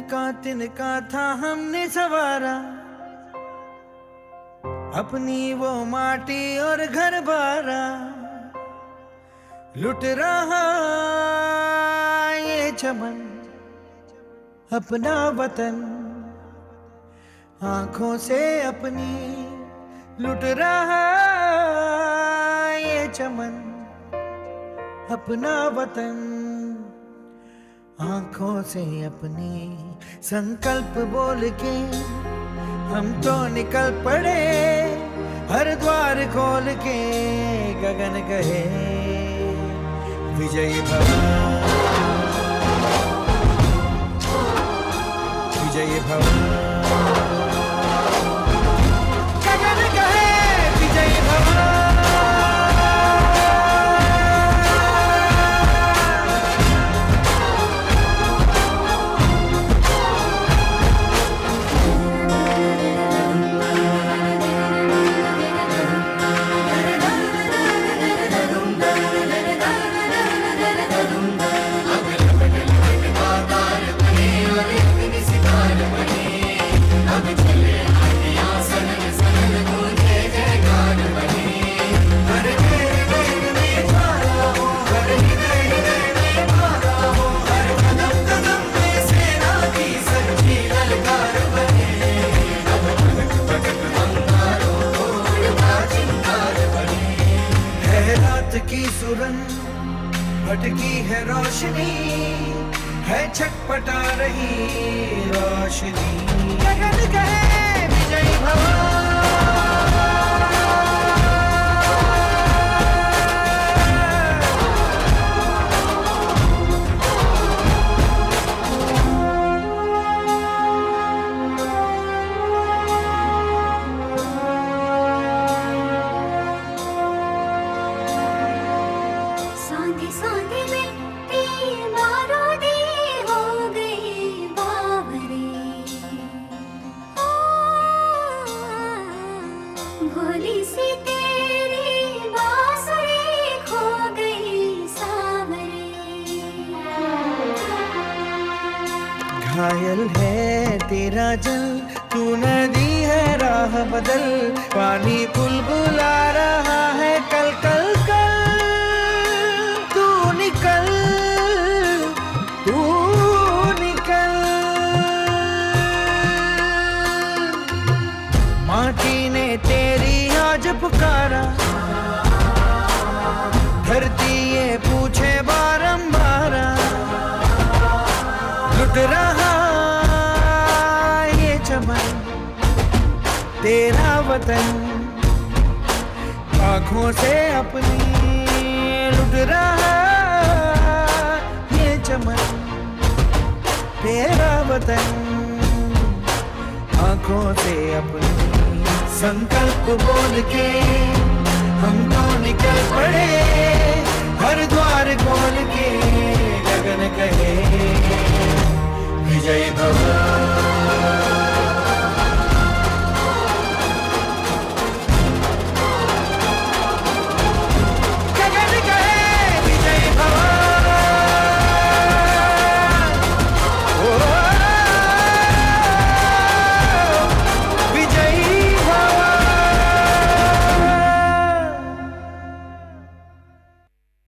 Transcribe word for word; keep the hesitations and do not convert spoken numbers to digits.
तिनका तिनका था हमने सवारा, अपनी वो माटी और घर बारा। लुट रहा ये चमन अपना वतन, आंखों से अपनी लुट रहा ये चमन अपना वतन, आंखों से अपनी। संकल्प बोल के हम तो निकल पड़े, हर द्वार खोल के गगन कहे विजयी भव, विजयी भव, गगन कहे विजयी भव। की सुरन भटकी है रोशनी, है छटपटा रही रोशनी, गगन कहे विजयी भव। घायल है तेरा जल, तू नदी है राह बदल, पानी बुलबुला रहा है कल कल कल। तू निकल, तू निकल, माटी ने तेरी आज पुकारा, धरती ये पूछे बारंबार, लुट रहा ये चमन तेरा वतन, आँखों से अपनी लुट रहा ये चमन तेरा वतन, आँखों से अपनी। संकल्प बोल के हम तो निकल पड़े, हर द्वार खोल के गगन कहे विजयी भव।